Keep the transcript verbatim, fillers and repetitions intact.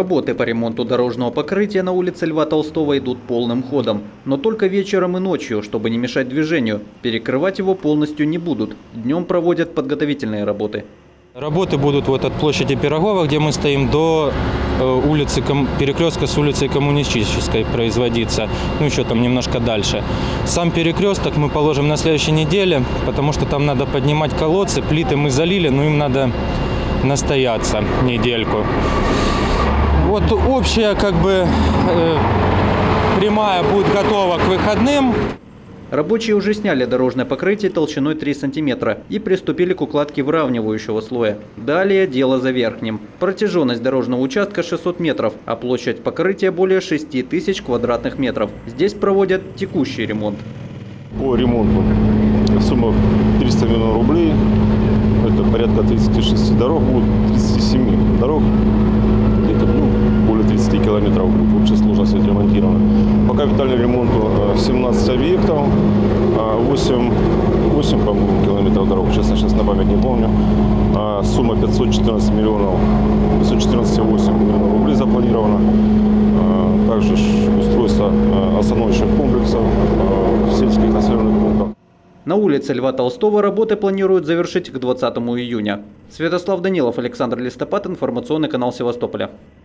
Работы по ремонту дорожного покрытия на улице Льва Толстого идут полным ходом. Но только вечером и ночью, чтобы не мешать движению. Перекрывать его полностью не будут. Днем проводят подготовительные работы. Работы будут вот от площади Пирогова, где мы стоим, до улицы, перекрестка с улицей Коммунистической производиться. Ну, еще там немножко дальше. Сам перекресток мы положим на следующей неделе, потому что там надо поднимать колодцы. Плиты мы залили, но им надо настояться недельку. Вот общая как бы э, прямая будет готова к выходным. Рабочие уже сняли дорожное покрытие толщиной три сантиметра и приступили к укладке выравнивающего слоя. Далее дело за верхним. Протяженность дорожного участка шестьсот метров, а площадь покрытия более шести тысяч квадратных метров. Здесь проводят текущий ремонт. По ремонту сумма триста миллионов рублей. Это порядка тридцати шести дорог, будет тридцати семи дорог. Где-то ну, более тридцати километров будет в общей сложности отремонтировано. По капитальному ремонту семнадцать объектов, восемь, восемь по-моему, километров дорог, честно, сейчас на память не помню. Сумма пятьсот четырнадцать миллионов, пятьсот четырнадцать целых восемь десятых миллионов рублей запланировано. Также устройство остановочных комплексов в сельских населенных пунктах. На улице Льва Толстого работы планируют завершить к двадцатому июня. Святослав Данилов, Александр Листопад, информационный канал Севастополя.